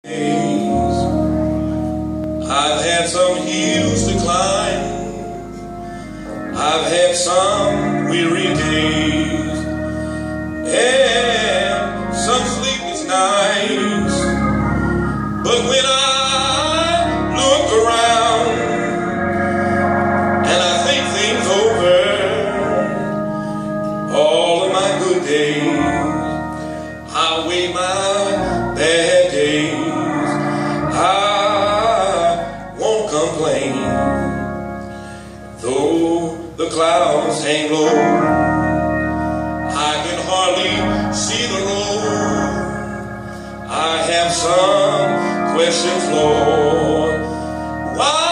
I've had some hills to climb, I've had some weary days, and some sleepless nights. But when I look around and I think things over, all of my good days, I weigh my bad days. I won't complain, though the clouds hang low. I can hardly see the road. I have some questions, Lord. Why